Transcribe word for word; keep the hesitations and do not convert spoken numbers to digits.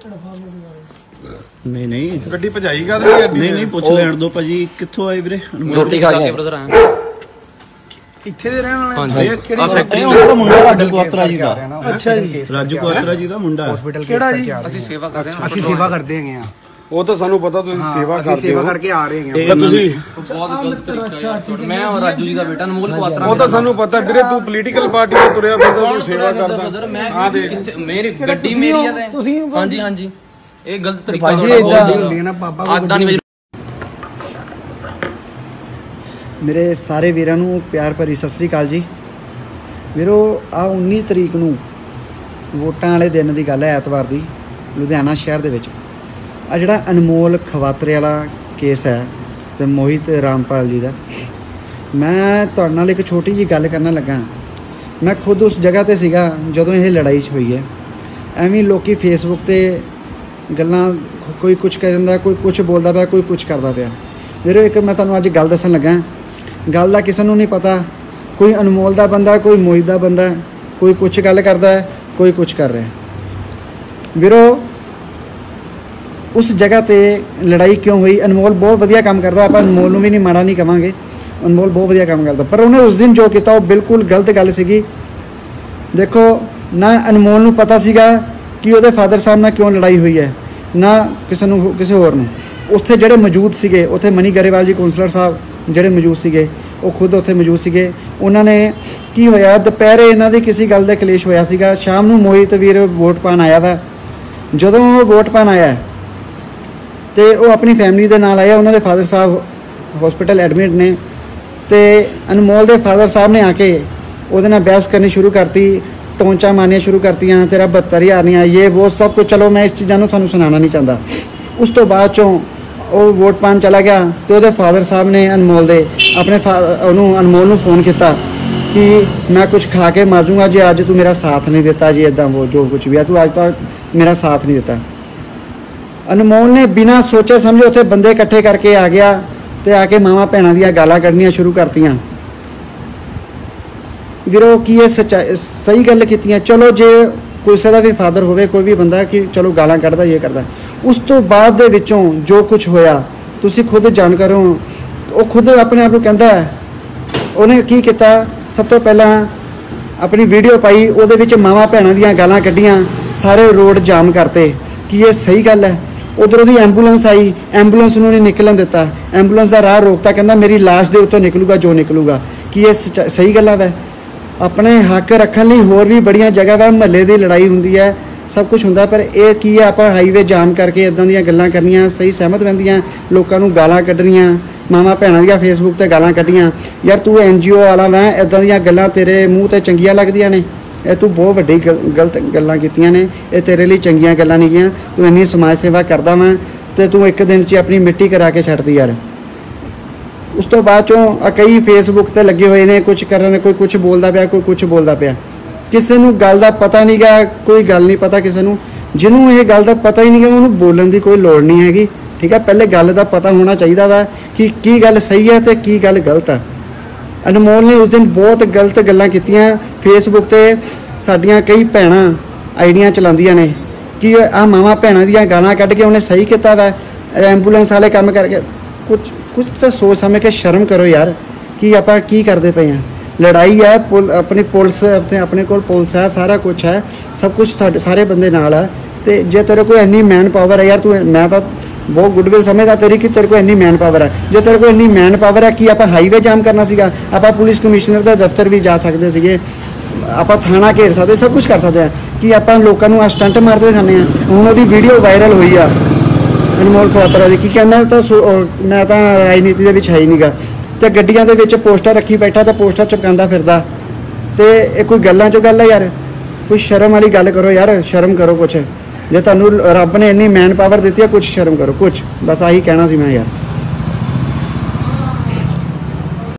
नहीं नहीं ਗੱਡੀ ਭਜਾਈ ਗਾ नहीं नहीं पुछ लैण दो भाजी कित्थों आए वीरे रोटी खा के ब्रदर आए ਇੱਥੇ ਦੇ ਰਹਿਣ ਵਾਲੇ ਹਾਂਜੀ ਆ ਫੈਕਟਰੀ ਉਹਦਾ ਮੁੰਡਾ ਰਾਜੂ ਕੁਆਤਰਾ ਜੀ ਦਾ ਅੱਛਾ ਜੀ ਰਾਜੂ ਕੁਆਤਰਾ ਜੀ ਦਾ ਮੁੰਡਾ ਕਿਹੜਾ ਜੀ ਅਸੀਂ ਸੇਵਾ ਕਰ ਰਹੇ ਹਾਂ ਅਸੀਂ ਸੇਵਾ ਕਰਦੇ ਹੈਗੇ ਆ ਉਹ ਤਾਂ ਸਾਨੂੰ ਪਤਾ ਤੁਸੀਂ ਸੇਵਾ ਕਰਦੇ ਸੇਵਾ ਹੋ ਕਰਕੇ ਆ ਰਹੇ ਹੈਗੇ ਤਾਂ ਤੁਸੀਂ ਬਹੁਤ ਗਲਤ ਤਰੀਕਾ ਹੈ ਮੈਂ ਔਰ ਰਾਜੂ ਜੀ ਦਾ ਬੇਟਾ ਅਨਮੋਲ ਕੁਆਤਰਾ ਉਹ ਤਾਂ ਸਾਨੂੰ ਪਤਾ ਵੀਰੇ ਤੂੰ ਪੋਲੀਟੀਕਲ ਪਾਰਟੀ ਤੋਂ ਤੁਰਿਆ ਫਿਰਦਾ ਤੂੰ ਸੇਵਾ ਕਰਦਾ ਮੈਂ ਹਾਂ ਦੇ ਮੇਰੀ ਗੱਡੀ ਮੇਰੀ ਹੈ ਤੁਸੀਂ ਹਾਂਜੀ ਹਾਂਜੀ ਇਹ ਗਲਤ ਤਰੀਕਾ ਭਾਜੀ ਇਦਾਂ ਹੁੰਦੀ ਹੈ ਨਾ ਬਾਬਾ ਆਦਾਂ ਨਹੀਂ मेरे सारे वीरां नूं प्यार भरी सत श्री अकाल जी वीरो आ उन्नी तरीक नूं वोटां वाले दिन की गल है ऐतवार की लुधियाना शहर दे विच आ जिहड़ा अनमोल खवातरे वाला केस है ते मोहित रामपाल जी का मैं तुहाडे नाल एक छोटी जी गल करना लगा मैं खुद उस जगह ते सीगा जदों यह लड़ाई हुई है एवें लोग फेसबुक ते गल्लां कोई कुछ करदा कोई कुछ बोलदा पिया कोई कुछ करदा पिया वीरो एक मैं तुहानूं अज गल दस्सण लगा गल का किसी नहीं पता कोई अनमोल का बंदा कोई मोहित का बंदा कोई कुछ गल करता है कोई कुछ कर रहा है वीरो उस जगह ते लड़ाई क्यों हुई अनमोल बहुत वधिया काम करता आप अनमोल नूं भी नहीं माड़ा नहीं कहांगे अनमोल बहुत वधिया काम करता पर उन्हें उस दिन जो किया वो बिल्कुल गलत गल सीगी देखो ना अनमोल नूं पता सीगा कि उहदे फादर साहब नाल क्यों लड़ाई हुई है ना किसी नूं किसी होर नूं उत्थे जिहड़े मौजूद सीगे उत्थे मनी गरेवाल जी कौंसलर साहब ਜਿਹੜੇ मौजूद ਸੀਗੇ ਉਹ ਖੁਦ ਉੱਥੇ ਮੌਜੂਦ ਸੀਗੇ ਉਹਨਾਂ ਨੇ ਕੀ ਹੋਇਆ ਦੁਪਹਿਰੇ ਇਹਨਾਂ ਦੀ ਕਿਸੇ ਗੱਲ ਦਾ ਕਲੇਸ਼ ਹੋਇਆ ਸੀਗਾ ਸ਼ਾਮ ਨੂੰ ਮੋਹਿਤ ਵੀਰ ਵੋਟ ਪਾਣ ਆਇਆ ਵਾ ਜਦੋਂ ਉਹ ਵੋਟ ਪਾਣ ਆਇਆ ਤੇ ਉਹ ਆਪਣੀ ਫੈਮਿਲੀ ਦੇ ਨਾਲ ਆਇਆ ਉਹਨਾਂ ਦੇ ਫਾਦਰ ਸਾਹਿਬ ਹਸਪੀਟਲ ਐਡਮਿਟ ਨੇ ਤੇ ਅਨਮੋਲ ਦੇ ਫਾਦਰ ਸਾਹਿਬ ਨੇ ਆ ਕੇ ਉਹਦੇ ਨਾਲ ਬਹਿਸ ਕਰਨੀ ਸ਼ੁਰੂ ਕਰਤੀ ਟੋਂਚਾ ਮਾਰਨੀਆਂ ਸ਼ੁਰੂ ਕਰਤੀਆਂ ਤੇਰਾ ਬਹੱਤਰ ਹਜ਼ਾਰ ਨਹੀਂ ਆਇਆ ਇਹ ਉਹ ਸਭ ਕੁਝ ਚਲੋ ਮੈਂ ਇਸ ਚੀਜ਼ਾਂ ਨੂੰ ਤੁਹਾਨੂੰ ਸੁਣਾਉਣਾ ਨਹੀਂ ਚਾਹੁੰਦਾ ਉਸ ਤੋਂ ਬਾਅਦ ਚੋਂ ਉਹ ਵੋਟ ਪਾਣ ਚਲਾ ਗਿਆ ਤੇ ਉਹਦੇ ਫਾਦਰ ਸਾਹਿਬ ਨੇ ਅਨਮੋਲ ਦੇ ਆਪਣੇ ਉਹਨੂੰ ਅਨਮੋਲ ਨੂੰ ਫੋਨ ਕੀਤਾ ਕਿ ਮੈਂ ਕੁਝ ਖਾ ਕੇ ਮਰ ਜੂੰਗਾ ਜੇ ਅੱਜ ਤੂੰ ਮੇਰਾ ਸਾਥ ਨਹੀਂ ਦਿੱਤਾ ਜੀ ਇੱਦਾਂ ਉਹ ਜੋ ਕੁਝ ਵੀ ਆ ਤੂੰ ਅੱਜ ਤੱਕ ਮੇਰਾ ਸਾਥ ਨਹੀਂ ਦਿੱਤਾ ਅਨਮੋਲ ਨੇ ਬਿਨਾਂ ਸੋਚੇ ਸਮਝੇ ਉੱਥੇ ਬੰਦੇ ਇਕੱਠੇ ਕਰਕੇ ਆ ਗਿਆ ਤੇ ਆ ਕੇ ਮਾਵਾਂ ਭੈਣਾਂ ਦੀਆਂ ਗਾਲਾਂ ਕੱਢਣੀਆਂ ਸ਼ੁਰੂ ਕਰਤੀਆਂ ਵੀਰੋ ਕੀ ਇਹ ਸੱਚਾਈ ਸਹੀ ਗੱਲ ਕੀਤੀਆਂ ਚਲੋ ਜੇ ਕਿਸੇ ਦਾ ਵੀ ਫਾਦਰ ਹੋਵੇ ਕੋਈ ਵੀ ਬੰਦਾ ਕਿ ਚਲੋ ਗਾਲਾਂ ਕੱਢਦਾ ਇਹ ਕਰਦਾ ਉਸ ਤੋਂ ਬਾਅਦ ਦੇ ਵਿੱਚੋਂ ਜੋ ਕੁਝ ਹੋਇਆ ਤੁਸੀਂ ਖੁਦ ਜਾਣ ਕਰੋ ਉਹ ਖੁਦ ਆਪਣੇ ਆਪ ਨੂੰ ਕਹਿੰਦਾ ਉਹਨੇ ਕੀ ਕੀਤਾ ਸਭ ਤੋਂ ਪਹਿਲਾਂ ਆਪਣੀ ਵੀਡੀਓ ਪਾਈ ਉਹਦੇ ਵਿੱਚ ਮਾਵਾਂ ਭੈਣਾਂ ਦੀਆਂ ਗਾਲਾਂ ਕੱਢੀਆਂ ਸਾਰੇ ਰੋਡ ਜਾਮ ਕਰਤੇ ਕਿ ਇਹ ਸਹੀ ਗੱਲ ਹੈ ਉਧਰੋਂ ਦੀ ਐਂਬੂਲੈਂਸ ਆਈ ਐਂਬੂਲੈਂਸ ਨੂੰ ਨਹੀਂ ਨਿਕਲਣ ਦਿੱਤਾ ਐਂਬੂਲੈਂਸ ਦਾ ਰਾਹ ਰੋਕਤਾ ਕਹਿੰਦਾ ਮੇਰੀ ਲਾਸ਼ ਦੇ ਉੱਤੋਂ ਨਿਕਲੂਗਾ ਜੋ ਨਿਕਲੂਗਾ ਕਿ ਇਹ ਸਹੀ ਗੱਲਾਂ ਵੈ अपने हक रखने लिए होर भी बड़िया जगह वह महल्ले की लड़ाई होंगी है सब कुछ होंगे पर यह की है आप हाईवे जाम करके इदां दी गल्लां करनियां सही सहमत बंदियां लोगों नूं गालां कड्ढनियां मावां भैणां दी फेसबुक ते गालां कड्ढियां यार तू एन जी ओ वाला वै इदां दी गल्लां तेरे मूँह ते चंगियां लगदियां ने ये तू बहुत वड्डी गलत गल्लां कीतियां ने ये तेरे लिए चंगियां गल्लां नहीं गियां तू इन्नी समाज सेवा करदा वैं ते तू एक दिन च अपनी मिट्टी करा के छड्डदी यार उस तो बाद चों कई फेसबुक ते लगे हुए ने कुछ करन कोई कुछ बोलदा पिया कोई कुछ बोलदा पिया किसी नूं गल दा पता नहीं गा कोई गल नहीं पता किसी नूं जिन्हों ये गल दा पता ही नहीं गा उन्होंने बोलण दी कोई लोड़ नहीं हैगी ठीक है पहले गल दा पता होना चाहिए वा कि की गल सही है ते की गल गलत है अनमोल ने उस दिन बहुत गलत गल्लां कीतियां फेसबुक ते साडियां कई भैणां आईडियां चलांदियां ने कि आ मावां भैणां दियां गालां कढ के उन्हें सही कीता वा एंबूलेंस वाले काम करके कुछ कुछ तो सोच समझ के शर्म करो यार कि आप की करते पे हैं लड़ाई है पुल अपनी पुलिस अपने को पुलिस है सारा कुछ है सब कुछ सारे बंदे नाल है तो जे तेरे को इन्नी मैन पावर है यार तू मैं तो बहुत गुडविल समझदा तेरी कि तेरे को इन्नी मैन पावर है जो तेरे को इन्नी मैन पावर है कि आप हाईवे जाम करना सीगा आप पुलिस कमिश्नर के दफ्तर भी जा सकते सीगे आप थाना घेर सकते सब कुछ कर सकते हैं कि आप लोगों को स्टंट मारते दिखाने हुण उहदी वीडियो वायरल हुई है अनमोल खवातरा दी की कहना तो मैं तो राजनीति के विच है ही नहीं गा तो गड्डियां दे विच पोस्टर रखी बैठा तो पोस्टर चिपकांदा फिरदा तो ये कोई गल्लां चो गल है यार कोई शर्म वाली गल करो यार शर्म करो कुछ जे तुहानूं रब ने इन्नी मैन पावर दी है कुछ शर्म करो कुछ बस आही कहना सी मैं यार।